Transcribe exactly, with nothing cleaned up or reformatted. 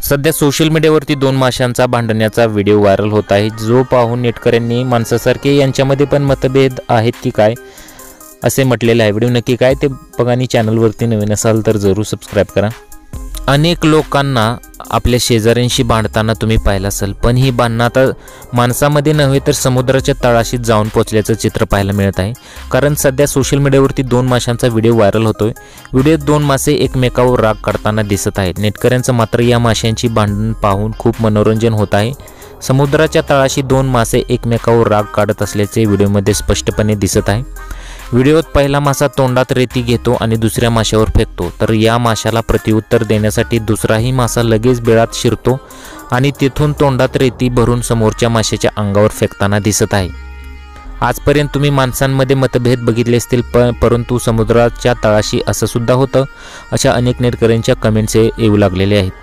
सध्या सोशल मीडियावरती दोन माशांचा भांडण्याचा व्हिडिओ व्हायरल होत आहे, जो पाहून नेटकऱ्यांनी माणसासारखे यांच्यामध्ये पण मतभेद आहेत की काय असे म्हटलेले आहे। व्हिडिओ नक्की काय ते बघा आणि चॅनलवरती नवीन असाल तर जरूर सबस्क्राइब करा। अनेक लोकांना आपल्या शेजाऱ्यांशी भांडताना तुम्ही पाहिलं असेल, पण ही भांडणं आता माणसामध्ये नव्हे तर समुद्राच्या तळाशी जाऊन पोचल्याचं चित्र पाहायला मिळत आहे। कारण सध्या सोशल मीडियावरती दोन माशांचा व्हिडिओ व्हायरल होतोय। व्हिडिओत दोन मासे एकमेकावर राग काढताना दिसत आहेत। नेटकऱ्यांचं मात्र या माशांची भांडण पाहून खूप मनोरंजन होत आहे। समुद्राच्या तळाशी दोन मासे एकमेकावर राग काढत असल्याचे व्हिडिओमध्ये स्पष्टपणे दिसत आहे। व्हिडिओत पहिला मासा तोंडात रेती घेतो आणि दुसऱ्या माशावर फेकतो, तर या माशाला प्रत्युत्तर देण्यासाठी दुसराही मासा लगेच बिळात शिरतो आणि तिथून तोंडात रेती भरून समोरच्या माशाच्या अंगावर फेकताना दिसत आहे। आजपर्यंत तुम्ही माणसांमध्ये मतभेद बघितले असतील, पण परंतु समुद्राच्या तळाशी असं सुद्धा होतं, अशा अनेक नेटकऱ्यांच्या कमेंट्स येऊ लागलेले आहेत।